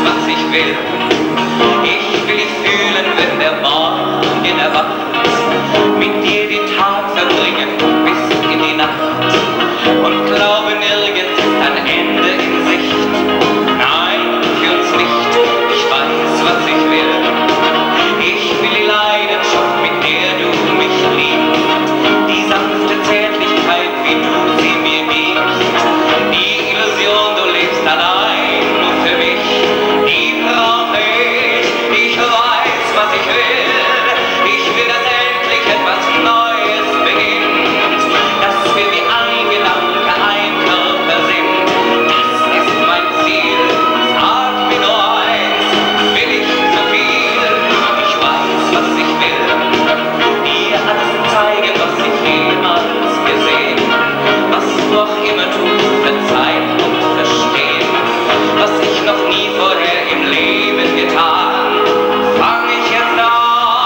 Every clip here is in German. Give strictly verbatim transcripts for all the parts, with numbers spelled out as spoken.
was ich will. Ich will dich fühlen, wenn der Morgen erwacht. Mit dir den Tag verbringen bis in die Nacht. Und glaube, nirgends ist ein Ende in Sicht. Nein, für uns nicht. Ich weiß, was ich will. Ich will die Leidenschaft, mit der du mich liebst. Die sanfte Zärtlichkeit, wie du sie mir gibst. Die Illusion, du lebst allein nur für mich. Die brauche ich. Ich weiß, was ich will. Ich will, dass endlich etwas Neues beginnt. Dass wir wie ein Gedanke, ein Körper sind. Das ist mein Ziel. Sag mir nur eins. Will ich zu viel? Ich weiß, was ich will. Dir alles zeigen, was ich niemals gesehen. Was du auch immer tust, verzeihen und verstehen. Was ich noch nie vorher im Leben getan, fang ich jetzt an.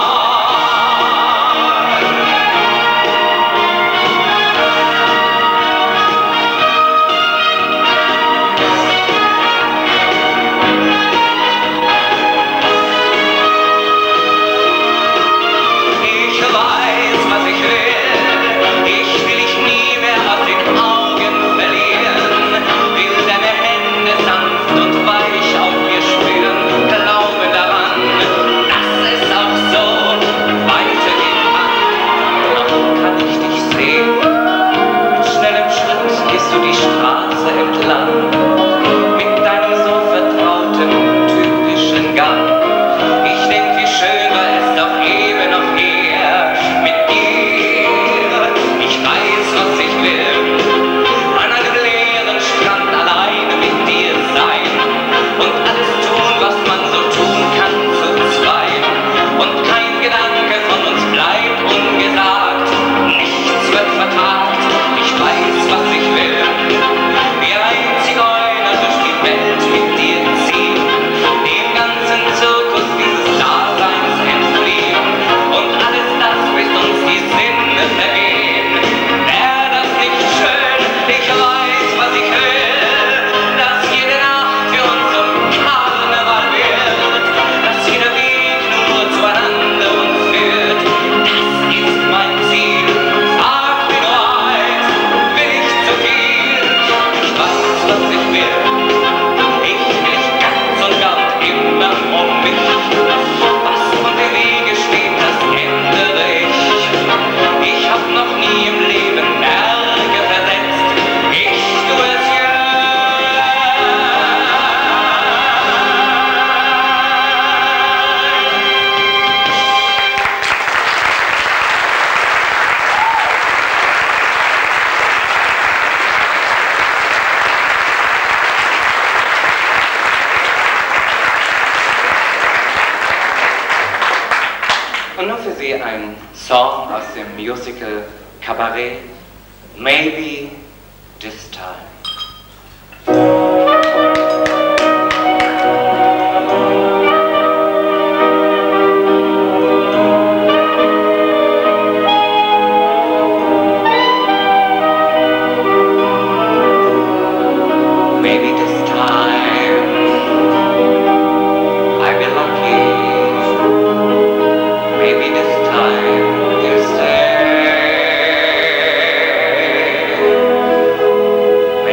Ich weiß, was ich will. Ich will dich nie mehr aus den Augen verlieren. Will deine Hände sanft und weich auf mir spüren. Glaube daran, dass es auch so weitergehen kann. Noch kann ich dich sehen. Mit schnellem Schritt gehst du die Straße entlang. Mit deinem so vertrauten, typischen Gang. Ich denk, wie schön war es doch eben noch hier mit dir. Ich weiß, was ich will. An einem leeren Strand alleine mit dir sein. Und alles tun, was man so tun kann zu zweit. Und kein Gedanke von uns bleibt ungesagt. Nichts wird vertagt. Ich weiß, was ich will. Wie ein Zigeuner durch die Welt mit dir ziehen. Dem ganzen Zirkus dieses Daseins entfliehen. Und alles das, bis uns die Sinne vergehen. Wär das nicht schön? Ich weiß, was ich will. Dass jede Nacht für uns zum Karneval wird. Dass jeder Weg nur zueinander uns führt. Das ist mein Ziel. Sag mir nur eins. Will ich zu viel? Ich weiß, was ich will. Ich will dich ganz und gar und immer um mich. Was von der Wege steht, das ändere ich. Ich hab noch nie im Leben Berge versetzt. Ich tue es jetzt. Und nur für Sie ein Song aus dem Musical Cabaret, Maybe This Time. Maybe this time I will lucky. Maybe this time you'll stay.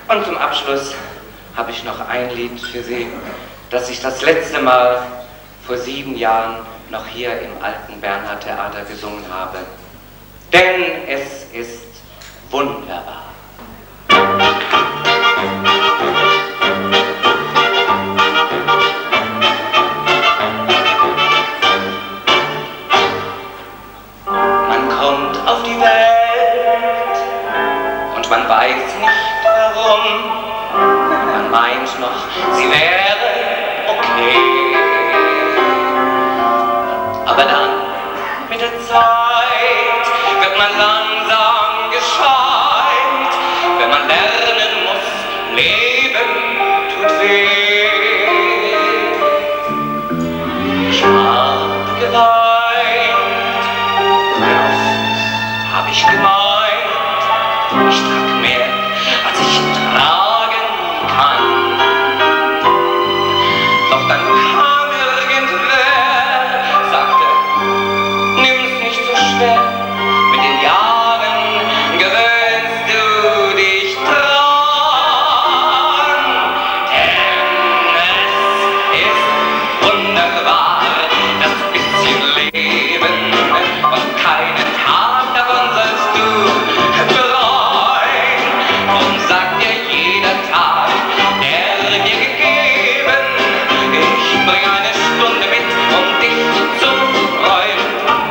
Und zum Abschluss habe ich noch ein Lied für Sie, das ich das letzte Mal vor sieben Jahren noch hier im alten Bernhard Theater gesungen habe. Denn es ist wunderbar. Man kommt auf die Welt und man weiß nicht warum. Man meint noch, sie wäre okay. Aber dann, mit der Zeit, wird man langsam gescheit. Wenn man lernen muss, Leben tut weh. Ich hab geweint, oft hab ich gemeint, ich trag mehr, als ich tragen kann. Doch dann kam irgendwer, sagte, nimm's nicht so schwer, mit den Jahren gewöhnst du dich dran. Denn es ist wunderbar, das bisschen Leben, und keinen Tag davon sollst du bereuen. Drum sagt dir jeder Tag, der dir gegeben, ich bring eine Stunde mit, um dich zu freuen.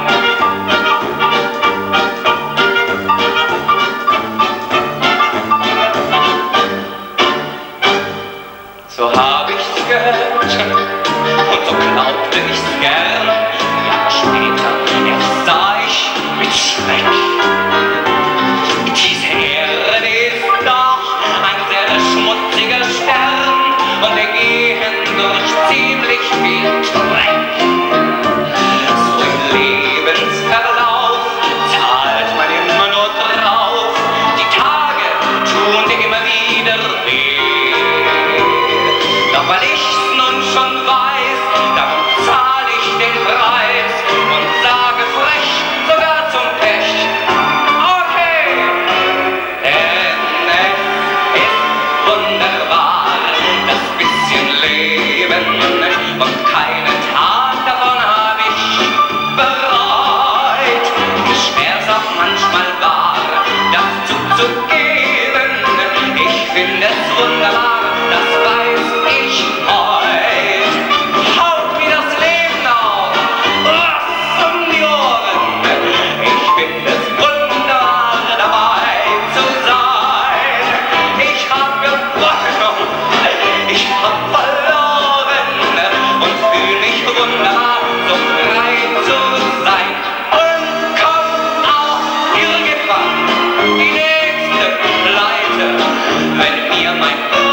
So hab ich's gehört und so glaubte ich's gern. Jahre später erst sah ich mit Schreck, diese Erde ist doch ein sehr schmutziger Stern und wir gehen durch ziemlich viel Dreck. So im Lebensverlauf zahlt man immer nur drauf, die Tage tun dir immer wieder weh. Doch weil ich's nun schon weiß, darum zahl ich den Preis und sage frech, sogar zum Pech, okay. Denn es ist wunderbar, das bisschen Leben, und keinen Tag davon hab ich bereit. Wie schwer's auch manchmal war, das zuzugeben, ich finde es wunderbar, das weiß ich heut. Haut mir das Leben auf, was um die Ohren, ich finde es wunderbar, dabei zu sein. Ich hab gewonnen, ich hab verloren und fühl mich wunderbar, so frei zu sein. Und kommt auch irgendwann die nächste Pleite, wenn mir mein